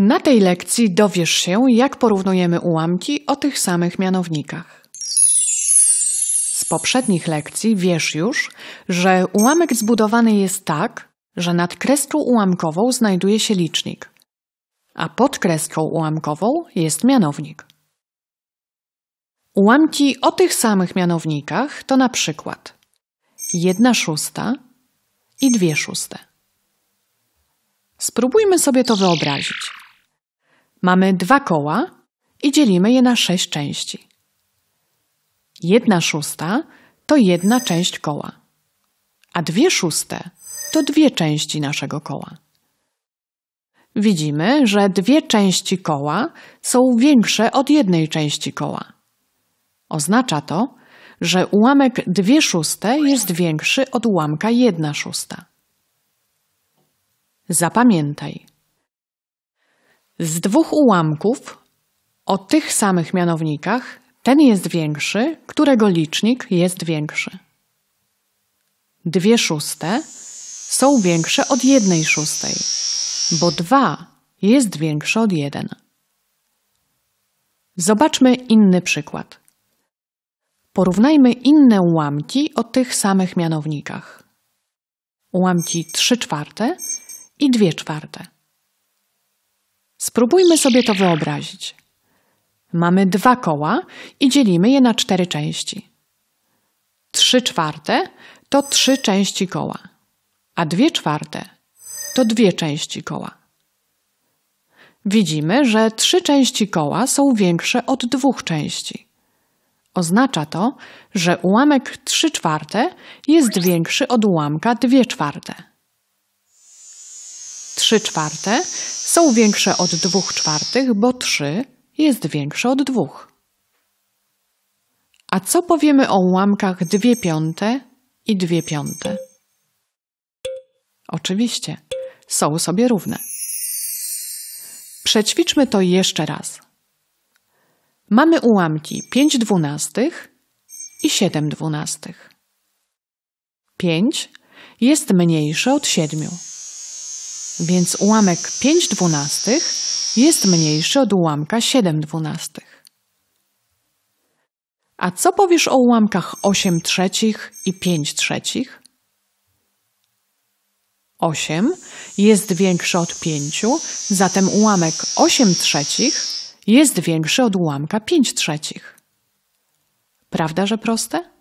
Na tej lekcji dowiesz się, jak porównujemy ułamki o tych samych mianownikach. Z poprzednich lekcji wiesz już, że ułamek zbudowany jest tak, że nad kreską ułamkową znajduje się licznik, a pod kreską ułamkową jest mianownik. Ułamki o tych samych mianownikach to na przykład 1/6 i 2/6. Spróbujmy sobie to wyobrazić. Mamy 2 koła i dzielimy je na 6 części. 1/6 to 1 część koła, a 2/6 to 2 części naszego koła. Widzimy, że 2 części koła są większe od 1 części koła. Oznacza to, że ułamek 2/6 jest większy od ułamka 1/6. Zapamiętaj. Z dwóch ułamków o tych samych mianownikach ten jest większy, którego licznik jest większy. 2/6 są większe od 1/6, bo 2 jest większe od 1. Zobaczmy inny przykład. Porównajmy inne ułamki o tych samych mianownikach. Ułamki 3/4 i 2/4. Spróbujmy sobie to wyobrazić. Mamy 2 koła i dzielimy je na 4 części. 3/4 to 3 części koła, a 2/4 to 2 części koła. Widzimy, że 3 części koła są większe od 2 części. Oznacza to, że ułamek 3/4 jest większy od ułamka 2/4. 3/4 są większe od 2/4, bo 3 jest większe od 2. A co powiemy o ułamkach 2/5 i 2/5? Oczywiście, są sobie równe. Przećwiczmy to jeszcze raz. Mamy ułamki 5/12 i 7/12. 5 jest mniejsze od 7, więc ułamek 5/12 jest mniejszy od ułamka 7/12. A co powiesz o ułamkach 8/3 i 5/3? 8 jest większy od 5, zatem ułamek 8/3 jest większy od ułamka 5/3. Prawda, że proste?